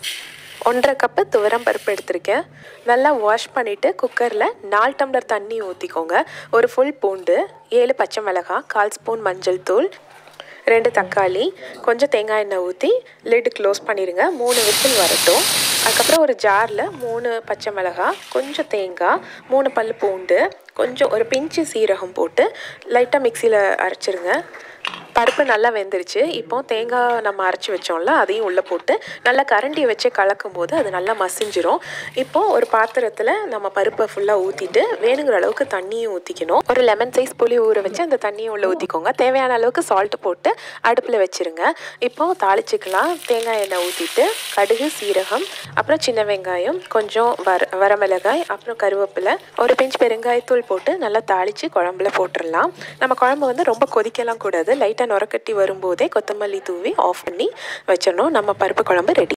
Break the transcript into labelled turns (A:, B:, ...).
A: 1.5 cup துவரம் பருப்பு எடுத்திருக்கேன். நல்லா வாஷ் பண்ணிவிட்டு குக்கரில் 4 டம்ளர் தண்ணி ஊற்றிக்கோங்க. ஒரு ஃபுல் பூண்டு, 7 பச்சை மிளகாய், 1/4 ஸ்பூன் மஞ்சள் தூள், 2 தக்காளி, கொஞ்சம் தேங்காய் எண்ணெய் ஊற்றி லிட் க்ளோஸ் பண்ணிடுங்க. 3 விசில் வரட்டும். அதுக்கப்புறம் ஒரு ஜாரில் 3 பச்சை மிளகாய், கொஞ்சம் தேங்காய், 3 பல் பூண்டு, கொஞ்சம் ஒரு பிஞ்சு சீரகம் போட்டு லைட்டாக மிக்சியில் அரைச்சிருங்க. பருப்பு நல்லா வெந்துருச்சு. இப்போ தேங்காய் நம்ம அரைச்சி வச்சோம்ல, அதையும் உள்ளே போட்டு நல்லா கரண்டியை வச்சு கலக்கும் போது அது நல்லா மசிஞ்சிரும். இப்போது ஒரு பாத்திரத்தில் நம்ம பருப்பை ஃபுல்லாக ஊற்றிட்டு வேணுங்கிற அளவுக்கு தண்ணியும் ஊற்றிக்கணும். ஒரு லெமன் சைஸ் புளி ஊற வச்சு அந்த தண்ணியை உள்ளே ஊற்றிக்கோங்க. தேவையான அளவுக்கு சால்ட்டு போட்டு அடுப்பில் வச்சுருங்க. இப்போது தாளிச்சிக்கலாம். தேங்காய் எண்ணெய் ஊற்றிட்டு கடுகு, சீரகம், அப்புறம் சின்ன வெங்காயம், கொஞ்சம் வரமிளகாய், அப்புறம் கருவேப்பிலை, ஒரு பிஞ்ச் பெருங்காயத்தூள் போட்டு நல்லா தாளித்து குழம்புல போட்டுடலாம். நம்ம குழம்பு வந்து ரொம்ப கொதிக்கலாம் கூடாது. லைட்டாக நுரக்கட்டி வரும்போதே கொத்தமல்லி தூவி ஆஃப் பண்ணி வச்சிடணும். நம்ம பருப்பு குழம்பு ரெடி.